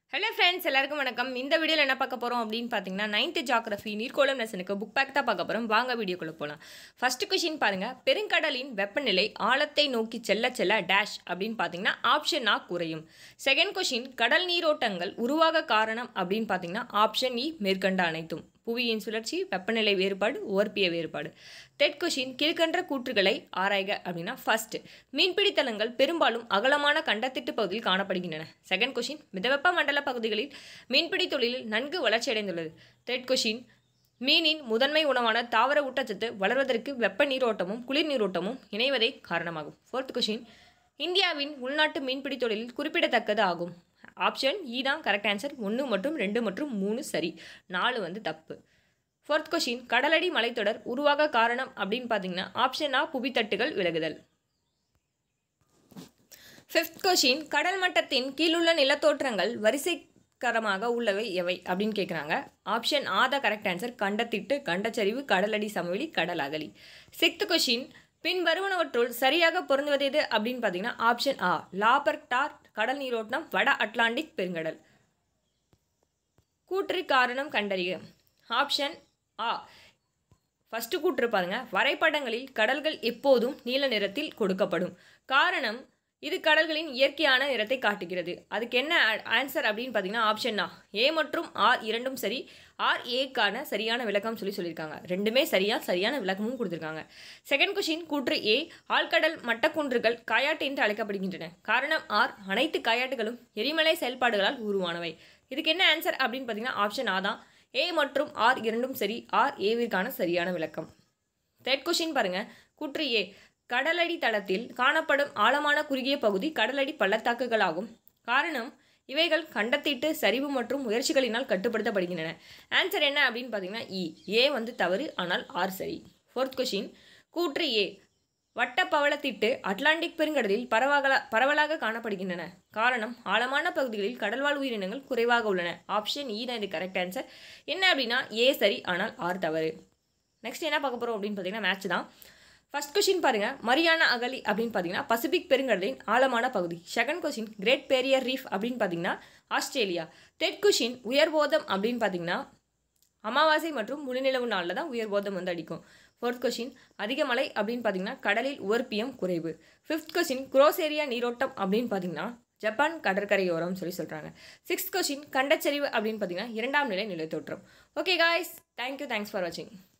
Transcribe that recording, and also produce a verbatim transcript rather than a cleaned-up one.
Hello friends, எல்லாருக்கும் வணக்கம். இந்த வீடியோல என்ன பார்க்க போறோம் அப்படினு பாத்தீங்கன்னா ninth ஜியோகிராஃபி நீர்கோளம் லெசனுக்கு புக் பேக் தான் பார்க்க போறோம். வாங்க வீடியோக்குள்ள போலாம். ஃபர்ஸ்ட் क्वेश्चन பாருங்க. பெருங்கடலின் வெப்பநிலை ஆழத்தை நோக்கி செல்ல செல்ல டேஷ் அப்படினு பாத்தீங்கன்னா ஆப்ஷன் ஆ குறையும். செகண்ட் क्वेश्चन கடல் நீரோட்டங்கள் உருவாக காரணம் அப்படினு பாத்தீங்கன்னா ஆப்ஷன் இ மேற்கண்ட அனைத்தும். புவியின் சுழற்சி, வெப்பநிலை வேறுபாடு, ஓர்பிய வேறுபாடு. தேர்ட் क्वेश्चन கீழ்கண்ட கூற்றுகளை ஆராய்க அப்படினா ஃபர்ஸ்ட் மீன்பிடி தளங்கள் பெரும்பாலும் அகலமான கண்டத்திட்டு பகுதியில் காணப்படுகின்றன. செகண்ட் क्वेश्चन மிதவெப்ப மண்டல பகுதிகளில் மீன்பிடி தொழிலில் நன்கு வளர்ச்சி அடைந்துள்ளது. தேர்ட் क्वेश्चन மீனின் முதன்மை உணவான தாவர ஊட்டச்சத்து வளர்வதற்கு வெப்ப நீரோட்டமும் குளிர் நீரோட்டமும் இணைவதே காரணமாகும். ஃபோர்த் क्वेश्चन இந்தியாவின் உள்நாட்டு மீன்பிடி தொழிலில் குறிப்பிடத்தக்கது ஆகும். ஆப்ஷன் இ தான் கரெக்ட் ஆன்சர். ஒன்று மற்றும் ரெண்டு மற்றும் மூணு சரி, நாலு வந்து தப்பு. ஃபோர்த் क्वेश्चन கடலடி மலைத்தொடர் உருவாக காரணம் அப்படின்னு பார்த்தீங்கன்னா ஆப்ஷன் ஆ புவித்தட்டுகள் விலகுதல். ஃபிஃப்த் क्वेश्चन கடல் மட்டத்தின் கீழுள்ள நிலத்தோற்றங்கள் வரிசைக்கரமாக உள்ளவை எவை அப்படின்னு கேட்குறாங்க. ஆப்ஷன் ஆ தான் கரெக்ட் ஆன்சர். கண்டத்திட்டு, கண்டச்சரிவு, கடலடி சமவெளி, கடல் அகழி. சிக்ஸ்த் क्वेश्चन பின் வருவனவற்றுள் சரியாக பொருந்துவது எது அப்படின்னு பார்த்தீங்கன்னா ஆப்ஷன் ஆ லாபர்டார் கடல் நீரோட்டம் வட அட்லாண்டிக் பெருங்கடல். கூற்று காரணம் கண்டறிக. ஆப்ஷன் ஆ ஃபர்ஸ்ட் கூற்று பாருங்க. வரைபடங்களில் கடல்கள் எப்போதும் நீல நிறத்தில் கொடுக்கப்படும். காரணம் இது கடல்களின் இயற்கையான நிறத்தை காட்டுகிறது. அதுக்கு என்ன ஆன்சர் அப்படின்னு பார்த்தீங்கன்னா ஆப்ஷன் ஆ ஏ மற்றும் ஆர் இரண்டும் சரி. ஆர் ஏக்கான சரியான விளக்கம் சொல்லி சொல்லியிருக்காங்க. ரெண்டுமே சரியா சரியான விளக்கமும் கொடுத்துருக்காங்க. செகண்ட் क्वेश्चन கூற்று ஏ ஆழ்கடல் மட்டக்குன்றுகள் காயாட்டு என்று அழைக்கப்படுகின்றன. காரணம் ஆர் அனைத்து காயாட்டுகளும் எரிமலை செயல்பாடுகளால் உருவானவை. இதுக்கு என்ன ஆன்சர் அப்படின்னு பார்த்தீங்கன்னா ஆப்ஷன் ஆ தான். ஏ மற்றும் ஆர் இரண்டும் சரி. ஆர் ஏவிற்கான சரியான விளக்கம். தேர்ட் क्वेश्चन பாருங்க. கூற்று ஏ கடலடி தளத்தில் காணப்படும் ஆழமான குறுகிய பகுதி கடலடி பள்ளத்தாக்குகளாகும். காரணம் இவைகள் கண்டத்திட்டு சரிவு மற்றும் முயற்சிகளினால் கட்டுப்படுத்தப்படுகின்றன. ஆன்சர் என்ன அப்படின்னு பார்த்தீங்கன்னா இ ஏ வந்து தவறு, ஆனால் ஆர் சரி. ஃபோர்த் क्वेश्चन கூற்று ஏ வட்ட பவளத்திட்டு அட்லாண்டிக் பெருங்கடலில் பரவலாக பரவலாக காணப்படுகின்றன. காரணம் ஆழமான பகுதிகளில் கடல்வாழ் உயிரினங்கள் குறைவாக உள்ளன. ஆப்ஷன் இ தான் இது கரெக்ட் ஆன்சர். என்ன அப்படின்னா ஏ சரி, ஆனால் ஆர் தவறு. நெக்ஸ்ட் என்ன பார்க்க போகிறோம் அப்படின்னு பார்த்தீங்கன்னா மேட்ச் தான். ஃபர்ஸ்ட் क्वेश्चन பாருங்க. மரியானா அகழி அப்படின்னு பார்த்தீங்கன்னா பசிபிக் பெருங்கடலின் ஆழமான பகுதி. Second question great barrier reef அப்படின்னு பார்த்தீங்கன்னா ஆஸ்திரேலியா. தேர்ட் क्वेश्चन உயர்போதம் அப்படின்னு பார்த்தீங்கன்னா அமாவாசை மற்றும் முழுநிலவு நாளில் தான் உயர்போதம் வந்து அடிக்கும். ஃபோர்த் क्वेश्चन அதிக மழை அப்படின்னு பார்த்தீங்கன்னா கடலில் ஓர்பியம் குறைவு. ஃபிஃப்த் क्वेश्चन குரோசேரியா நீரோட்டம் அப்படின்னு பார்த்தீங்கன்னா ஜப்பான் கடற்கரையோரம் சொல்லி சொல்கிறாங்க. சிக்ஸ்த் क्वेश्चन கண்டச்சரிவு அப்படின்னு பார்த்தீங்கன்னா இரண்டாம் நிலை நிலத்தோற்றம். Okay guys, thank you, thanks for வாட்சிங்.